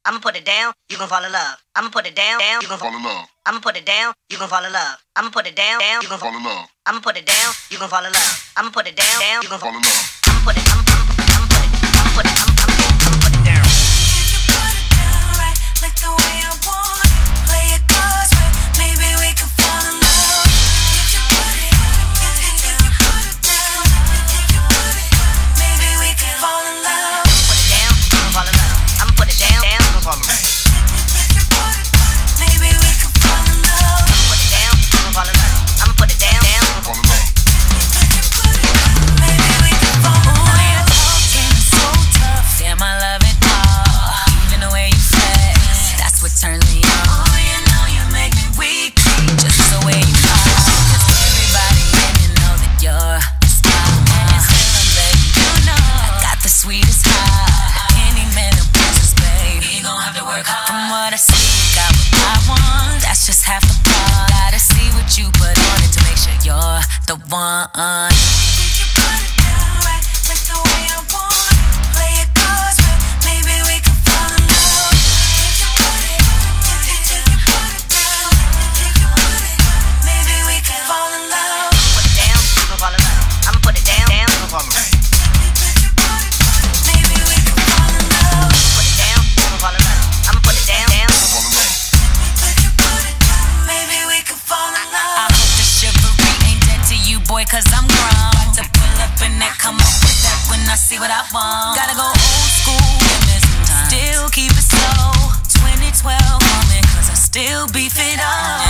I'ma put it down, you gon' fall in love. I'ma put it down, you gon' fall in love. I'ma put it down, you gon' fall in love. I'ma put it down, you gon' fall in love. I'ma put it down, you gon' fall in love. I'ma put it down, you gon' fall in love. I'ma put it down. If you put it down right, like the way I want, play it close, right? Maybe we can fall in love. If you put it down, maybe we can fall in love. Put it down, you gon' fall in love. I'ma put it down, you gon' fall in love. Maybe we can fall in love. Put it down, you gon' fall in love. I'ma put it down, you gon' fall in love. Maybe we can fall in love. Oh, your talking is so tough. Damn, I love it all. Even the way you flex, that's what turns me on. Oh, you know you make me weak, just the way you are. 'Cause everybody in you know that you're the star. And still, baby, you know I got the sweetest heart. Any man who pushes, baby, he gon' have to work hard. From what I see, you got what I want. That's just half the part. Gotta see what you put on it to make sure you're the one. If you put it down right, like the way I want, play it close, right? Maybe we can fall in love. If you put it down, maybe we can fall in love. Put it down, you gon' fall in love. I'ma put it down, you gon' fall in love. Maybe we can fall in love. Put it down, you gon' fall in love. I'ma put it down, you gon' fall in love. Maybe we can fall in love. I hope the chivalry ain't dead to you, boy, 'cause I'm grown. About to pull up in that, come up with that when I see what I want. Gotta go old school, women sometimes. Still keep it slow. 2012 woman, 'cause I still beef it up.